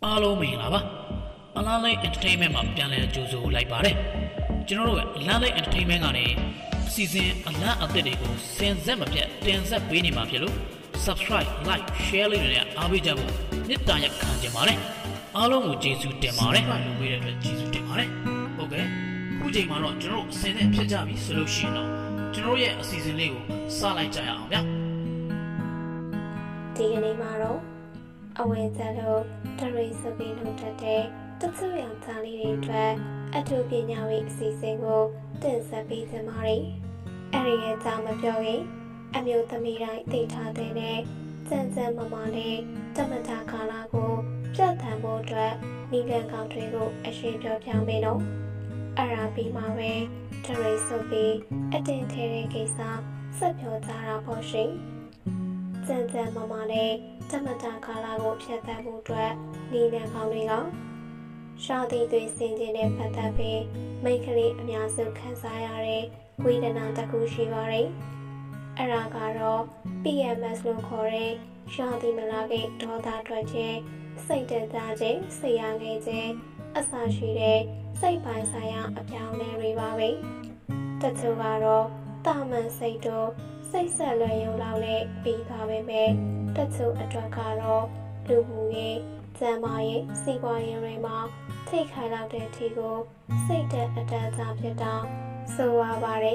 အားလုံးမင်္ဂလာပါအလားလိုက် entertainment မှာပြန်လည်ကြိုဆိုလိုက်ပါတယ်ကျွန်တော်တို့ကအလားလိုက် entertainment ကနေအစီအစဉ်အလားအသစ်တွေကိုစင်ဆက်မပြတ်တင်ဆက်ပေးနေမှာဖြစ်လို့ subscribe like share လေးတွေနဲ့အားပေးကြဖို့မေတ္တာရပ်ခံချင်ပါတယ်အားလုံးကိုကျေးဇူးတင်ပါတယ်လုပ်ပေးတဲ့အတွက်ကျေးဇူးတင်ပါတယ်ဟုတ်ကဲ့ခုချိန်မှာတော့ကျွန်တော်တို့အစင်နဲ့ဖြစ်ကြပြီဆိုလို့ရှိရင်တော့ကျွန်တော်ရဲ့အစီအစဉ်လေးကိုစလိုက်ကြရအောင်ဗျာဒီကနေ့မှာတော့အဝယ်စားလို့တရိစပင်းထုတ်တဲ့တချို့ရောင်သားလေးတွေအတွက်အထူးပညာရေးအစီအစဉ်ကိုတင်ဆက်ပေးကြပါမယ်။အဲ့ဒီရဲ့အကြောင်းမပြောရင်အမျိုးသမီးတိုင်းသိထားတဲ့နဲ့စံစံမမနဲ့တမတာကာလာကိုပြတ်ထန်ဖို့အတွက်မိလန်ကောင်တွေကိုအရှင်ပြောပြမယ်နော်။အရာပြီးမှာပဲတရိစပင်းအတင်ထဲတဲ့ကိစ္စဆက်ပြောကြတာပေါ့ရှင်။စံစံမမနဲ့တမတာကာလာကိုဖြတ်သန်းမှုအတွက်မိလန်ကောင်တွေကရှားသည့်သွေးစင်ခြင်းနဲ့ပတ်သက်ပြီးမိန်းကလေးအများစုခံစားရတဲ့ဝေဒနာတစ်ခုရှိပါတယ်။အဲ့ဒါကတော့ PMS လို့ခေါ်တဲ့ရှားသည့်မလာကိဒေါသထွက်ခြင်းစိတ်တန်ကြခြင်းစိတ်ရငယ်ခြင်းအစရှိတဲ့စိတ်ပိုင်းဆိုင်ရာအပြောင်းအလဲတွေပါပဲ။တချို့ကတော့တာမန်စိတ်တို့စိတ်ဆက်လွယ်ရုံလောက်နဲ့ပြီးသွားပေမဲ့တချို့အတွက်ကတော့လူမှုရေးကျန်းမာရေးစီးပွားရေးတွေမှာထိခိုက်လောက်တဲ့အထိကိုစိတ်သက်အတန်းစားဖြစ်တာဆိုရပါတယ်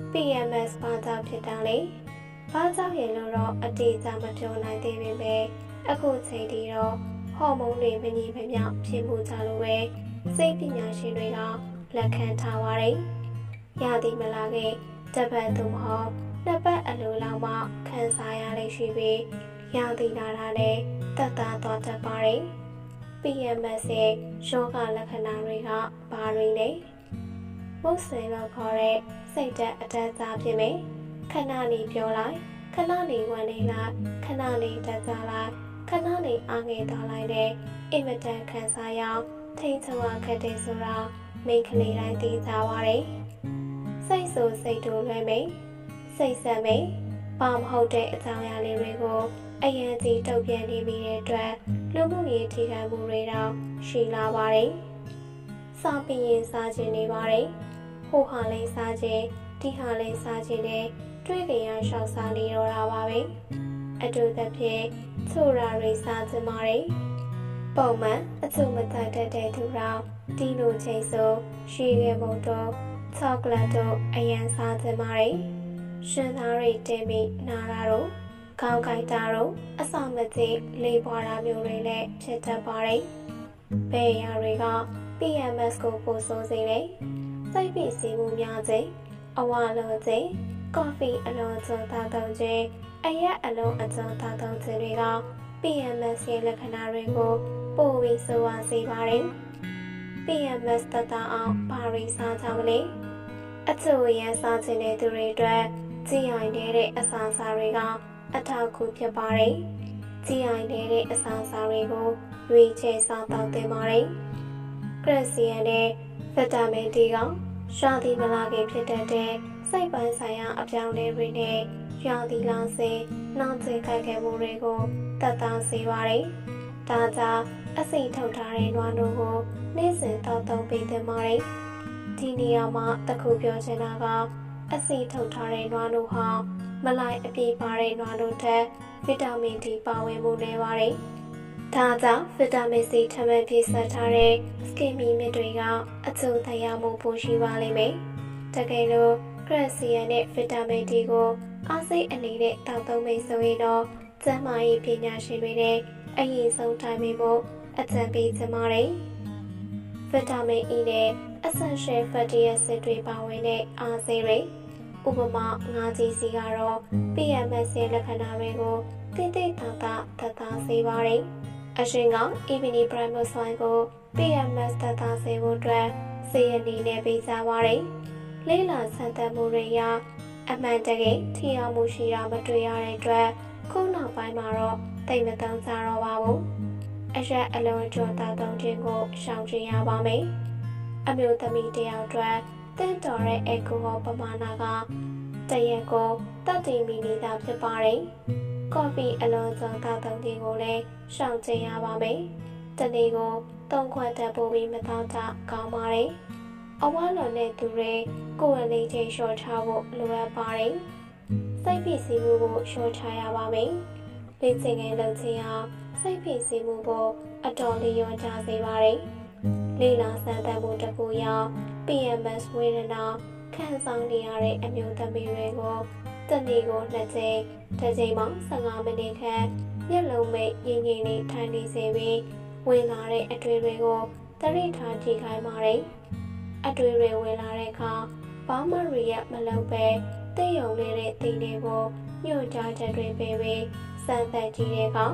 PMS ဘာကြောင့်ဖြစ်တာလဲဘာကြောင့်ရလို့တော့အတိအကျမပြောနိုင်သေးပေမဲ့အခုချိန်ထိတော့ဟော်မုန်းတွေမညီမမျှဖြစ်မှုကြလို့ပဲစိတ်ပညာရှင်တွေကလက်ခံထားပါတယ်ရသည်မလားကတပတ်သို့မဟုတ်နှစ်ပတ်အလိုလောက်မှခံစားရလိမ့်ရှိပြီးရသည်လာတာနဲ့သက်သာသွားတတ်ပါတယ်။ PMS ရဲ့ယောဂလက္ခဏာတွေကဘာတွေလဲ။မုတ်ဆွေလို့ခေါ်တဲ့စိတ်ဓာတ်အတန်းစားဖြစ်မယ်။ခဏနေပြောလိုက်ခဏနေဝင်နေလိုက်ခဏနေတက်ကြလိုက်ခဏနေအားငယ်သွားလိုက်တဲ့အင်မတန်ခံစားရအောင်ထိတ်ချုံခက်တဲ့ဆိုတာမိန်းကလေးတိုင်းသိကြပါတယ်။စိတ်ဆိုစိတ်တို့လွှဲမယ်စိတ်ဆက်မယ်ဘာမဟုတ်တဲ့အကြောင်းအရာလေးတွေကိုအရန်ကြီးတုတ်ပြန်နေပြီးတဲ့အတွက်လူမှုရေးထိခိုက်မှုတွေတော့ရှိလာပါတယ်။စားပြီးရင်စားခြင်းနေပါတယ်။ဟိုဟာလေးစားခြင်းဒီဟာလေးစားခြင်းနဲ့တွေ့ကြရရှောက်စားနေတော့တာပါပဲ။အတူတဖြင့်ချိုရာတွေစားခြင်းပါတယ်။ပုံမှန်အချို့မတတ်တဲ့သူတော့ဒီလိုချိန်ဆိုရှီရဲမုံတို့ချောကလက်တို့အရန်စားခြင်းပါတယ်။ရှင်သားတွေတင်ပြီးနာတာတို့ကောင်းကိုက်တာတို့အစမသိလေးပွားတာမျိုးတွေလည်းဖြစ်တတ်ပါတယ်။ဘယ်အရာတွေက PMS ကိုပိုဆိုးစေလဲ။စိတ်ဖိစီးမှုများခြင်းအဝါလုံးခြင်းကော်ဖီအလွန်ကျွမ်းတောက်ခြင်းအရက်အလုံးအကျွမ်းတောက်ခြင်းတွေက PMS ရဲ့လက္ခဏာတွေကိုပိုပြီးဆိုးဝါးစေပါတယ်။ PMS တတအောင်ဘာတွေစားကြမလဲ။အချို့ရန်စားခြင်းတဲ့သူတွေအတွက်ကြည်အိုင်နေတဲ့အစာစားတွေကအထောက်အကူဖြစ်ပါတယ်။ကြည်အိုင်နေတဲ့အစာစားတွေကိုရွေးချယ်စားတောက်သင့်ပါတယ်။ကရက်ဆီယမ်နဲ့ဗီတာမင် D ကရှားသည့်မလာခင်ဖြစ်တဲ့စိတ်ပိုင်းဆိုင်ရာအပြောင်းအလဲတွေနဲ့ရောင်သီလောင်စေနောက်ကျခိုက်ခဲမှုတွေကိုသက်သာစေပါတယ်။ဒါကြောင့်အစိတ်ထုတ်ထားတဲ့နွားနို့ကိုနေ့စဉ်တောက်သုံးပေးသင့်ပါတယ်။ဒီနေရာမှာတစ်ခုပြောချင်တာကအစိတ်ထုတ်ထားတဲ့နွားနို့ဟာမလိုက်အပြည့်ပါတဲ့နွားနို့ထက်ဗီတာမင် D ပါဝင်မှုနည်းပါတယ်။ဒါကြောင့်ဗီတာမင် C ထပ်မံပြည့်စုံထားတဲ့ skin မြစ်တွေကအကျိုးတရားမှုပိုရှိပါလိမ့်မယ်။တကယ်လို့ကရက်ဆီယမ်နဲ့ဗီတာမင် D ကိုအားစိတ်အနေနဲ့တောက်သုံးမိတ်ဆိုရင်တော့ကျန်းမာရေးပညာရှင်တွေနဲ့အရင်ဆုံးတိုင်ပင်ဖို့အကြံပေးချင်ပါတယ်။ဗီတာမင် E နဲ့ essential fatty acid တွေပါဝင်တဲ့အားစိတ်တွေဥပမာငါးကြီးစီကတော့ PMS ရဲ့လက္ခဏာတွေကိုတိတိတတ်တာသက်သာစေပါတယ်။အရှင်က Evening Primosoin ကို PMS သက်သာစေဖို့အတွက်ဆေးရည်နဲ့ပေးကြပါတယ်။လေးလာဆန်းသက်မှုတွေရအမှန်တကယ်ထိရောက်မှုရှိတာမတွေ့ရတဲ့အတွက်ခုနောက်ပိုင်းမှာတော့တိတ်မသုံးကြတော့ပါဘူး။အရက်အလုံးကျော်တောက်သုံးခြင်းကိုရှောင်ကျဉ်ရပါမယ်။အမျိုးသမီးတယောက်အတွက်တင့်တော်တဲ့အယ်ကိုဟောပမာဏကတရက်ကို30 မီလီလီတာဖြစ်ပါတယ်။ကော်ဖီအလွန်ဆုံးတောက်သုံးခြင်းကိုလည်းရှောင်ကျဉ်ရပါမယ်။တနေ့ကို3 ခွက်တက်ပို့ပြီးမတောက်တာကောင်းပါတယ်။အဝါလွန်တဲ့သူတွေကိုယ်အလေးချိန်လျှော့ချဖို့လိုအပ်ပါတယ်။စိတ်ဖိစီးမှုကိုလျှော့ချရပါမယ်။လေ့ကျင့်ငယ်လုပ်ခြင်းဟာစိတ်ဖိစီးမှုကိုအတော်လေးရောကြစေပါတယ်။လေ့လာစမ်းသပ်မှုတစ်ခုရော PMS ဝေဒနာခံစားနေရတဲ့အမျိုးသမီးတွေကိုတနေ့ကို2 ချိန်တစ်ချိန်မှာ15 မိနစ်ခန့်မျက်လုံးမိတ်ငြိမ်ငြိမ်လေးထိုင်နေစေပြီးဝင်လာတဲ့အတွေ့တွေကိုတရိထားကြည့်ခိုင်းပါတယ်။အတွေ့တွေဝင်လာတဲ့အခါဘာမှရီရက်မလုပ်ပဲသိယုံလေးတဲ့သိတွေကိုညွှန်ကြားချက်တွေပေးပြီးစမ်းသပ်ကြည့်တဲ့အခါ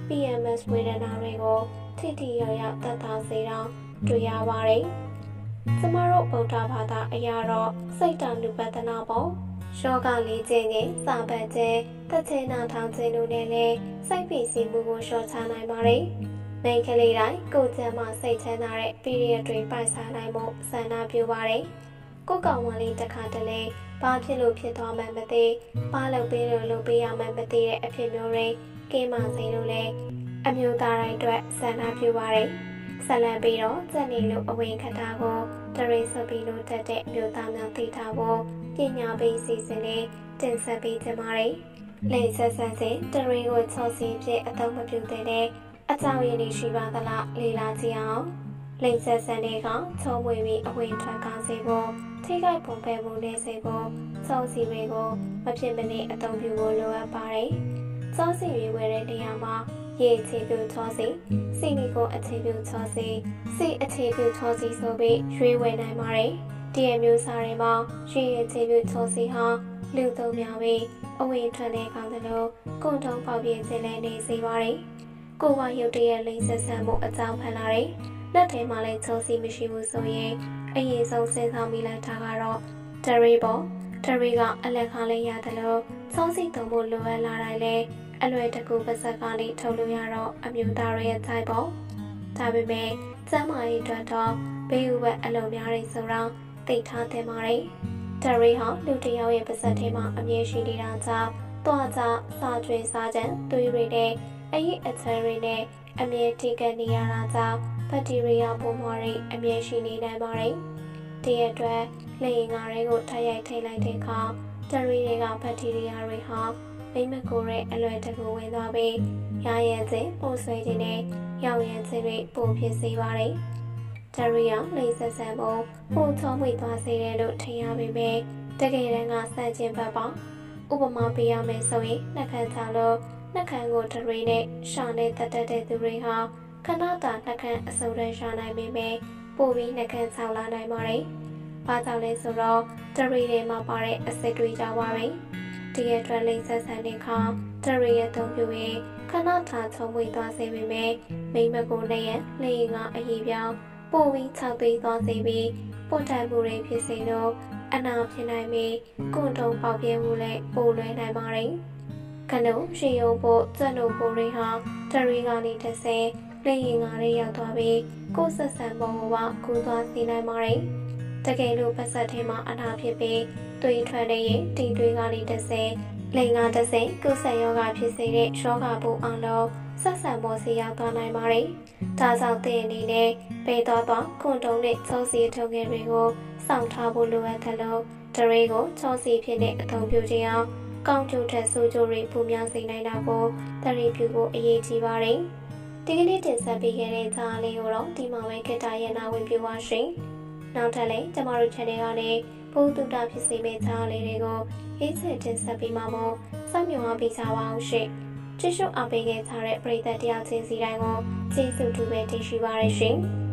PMS ဝေဒနာတွေကိုထိထိရောက်ရောက်သက်သာစေတာတွေ့ရပါတယ်။ကျမတို့ဗုဒ္ဓဘာသာအရာတော့စိတ်တ ानु ပတနာပေါ့ယောဂလေးခြင်းနဲ့စာပတ်ခြင်းသက်ချေနာထောင်ခြင်းတို့နဲ့လည်းစိတ်ဖိစီးမှုကိုလျှော့ချနိုင်ပါတယ်။မိန်းကလေးတိုင်းကိုယ်ကျမ်းမှာစိတ်ချမ်းသာတဲ့ period တွေပိုက်စားနိုင်ဖို့ဆန္ဒပြုပါတယ်။ကိုယ်ကောင်မလေးတစ်ခါတလေဘာဖြစ်လို့ဖြစ်သွားမှန်းမသိဘာလုပ်ပေးလို့လုပ်ပေးရမှန်းမသိတဲ့အဖြစ်မျိုးတွေကင်းမစိန်လို့လည်းအမျိုးသားတိုင်းအတွက်ဆန္ဒပြုပါတယ်။ဆက်လက်ပြီးတော့စက်နေလို့အဝင်ခတာကိုတရိဆိုပြီးလို့တက်တဲ့အမျိုးသားများသိထားဖို့ပညာပေးစီစဉ်လေးတင်ဆက်ပေးကြပါမယ်။လိမ့်ဆက်ဆန်းစဉ်တရိကိုချောစီဖြစ်အသုံးမပြုတဲ့အကြောင်းရင်းရှိပါသလားလေ့လာကြည့်အောင်။လိမ့်ဆက်ဆန်းတွေကချုံးမွေပြီးအဝင်ထွက်ကားစေဖို့ထိခိုက်ပုံပဲမှုနေစေဖို့ချောစီတွေကိုမဖြစ်မနေအသုံးပြုဖို့လိုအပ်ပါတယ်။ချောစီတွေဝယ်တဲ့နေရာမှာရေအခြေပြုချောစီစီနီကိုအခြေပြုချောစီစီအခြေပြုချောစီဆိုပြီးရွေးဝယ်နိုင်ပါတယ်။ဒီအမျိုးစားတွေမှာရေအခြေပြုချောစီဟာလူသုံးများပြီးအဝင်ထွက်တဲ့ကောင်းသလိုကုန်ထုံးပေါက်ပြင်းခြင်းလည်းနေစေပါတယ်။ကိုယ်ဝရုပ်တရက်လိမ့်ဆက်ဆံမှုအကြောင်းဖန်လာတယ်။လက်ထဲမှာလည်းချောစီမရှိဘူးဆိုရင်အရင်ဆုံးစဉ်းစားမိလိုက်တာကတော့တရီပေါ့တရီကအလက်ခါလေးရတယ်လို့ချောစီတုံးဖို့လိုအပ်လာတိုင်းလဲအလွယ်တကူပါစက်ကနေထုတ်လို့ရတော့အမျိုးသားတွေရဲ့ဆိုင်ပေါ့ဒါပေမဲ့စမ်းမာရေးအတွက်တော့ဘေးဥပတ်အလုံးများတွေဆိုတော့သိထားသင့်ပါတယ်တရီဟာလူတစ်ယောက်ရဲ့ပါစက်ထဲမှာအမြဲရှိနေတာကြောင့်တွားကြစားကျွေးစားကြံသွေးတွေနဲ့အရေးအချမ်းတွေနဲ့အမြဲထိကနေရတာကြောင့်ဘက်တီးရီးယားပုံမှန်တွေအမြဲရှိနေနိုင်ပါတယ်ဒီအတွက်လေရင်ငါတွေကိုထရိုက်ထိလိုက်တဲ့အခါတရီတွေကဘက်တီးရီးယားတွေဟာမိမကိုရဲ့အလွယ်တကူဝင်သွားပြီးရရန်ခြင်းပို့ဆွဲခြင်းနဲ့ရောက်ရန်ခြင်းတွေပို့ဖြစ်စေပါတယ်။တရီယာလိမ့်ဆက်ဆံဖို့ပို့ချုံးမိသွားစေတယ်လို့ထင်ရပေမဲ့တကယ်တမ်းကစန့်ကျင်ဘက်ပါ။ဥပမာပေးရမယ်ဆိုရင်နှက်ခမ်းချလို့နှက်ခမ်းကိုတရီနဲ့ရှာနေတတ်တဲ့သူတွေဟာခဏတာနှက်ခမ်းအစုံတန်းရှာနိုင်ပေမဲ့ပို့ပြီးနှက်ခမ်းချလာနိုင်ပါတယ်။ဘာကြောင့်လဲဆိုတော့တရီတွေမှာပါတဲ့အစစ်တွေကြောင့်ပါပဲ။ဒီရဲ့အတွက်လိမ့်ဆက်ဆံတဲ့အခါတရီရဲ့သုံးပြရင်ခဏထားချုံမွေသွားစေပေမဲ့မိမကိုလည်းရလေရင်ကအရေးပြောင်းပို့ပြီး၆သိန်းသွားစေပြီးပို့တိုင်မှုတွေဖြစ်စေတော့အနာဖြစ်နိုင်ပြီးကိုယ်တုံးပေါက်ပြဲမှုလည်းပို့လွဲနိုင်ပါတယ်။ခဏရှင်ယုံဖို့စက်နိုပိုတွေဟာတရီကနေတစ်ဆယ်လေရင်ကလေးရောက်သွားပြီးကိုယ်ဆက်ဆံပုံကကူသွားစေနိုင်ပါတယ်။တကယ်လို့ပတ်ဆက်ထဲမှာအနာဖြစ်ပြီးသွေးထွက်တဲ့ရင်တီတွေကနေတစ်ဆယ်လိန်ကတစ်ဆယ်ကုသယောဂဖြစ်စေတဲ့ယောဂပူအောင်လို့ဆက်ဆံပေါ်စီရောက်သွားနိုင်ပါတယ်။ဒါကြောင့်တဲ့အနေနဲ့ပေတော်ခွန်တုံးနဲ့ချောစီထုံငယ်တွေကိုစောင့်ထားဖို့လိုအပ်တယ်လို့တရေကိုချောစီဖြစ်တဲ့အသုံးပြုခြင်းအောင်ကောင်းကျိုးထက်ဆိုးကျိုးတွေပူများစေနိုင်တာကိုတရေပြုဖို့အရေးကြီးပါတယ်။ဒီကနေ့တင်ဆက်ပေးခဲ့တဲ့ကြားလေးကိုတော့ဒီမှာပဲခေတ္တရနာဝင်ပြပါရှင်။နောက်ထပ်လည်းကျမတို့ channel ကနေဘုသူတဖြစ်စေမယ့်ကြားလေးတွေကိုရေးချတင်ဆက်ပေးမှာမို့စောင့်မျှော်အားပေးကြပါအောင်ရှင်။ကြည့်ရှုအားပေးခဲ့ကြတဲ့ပရိသတ်တရားချင်းစီတိုင်းကိုကျေးဇူးတူပဲတင်ရှိပါရရှင်။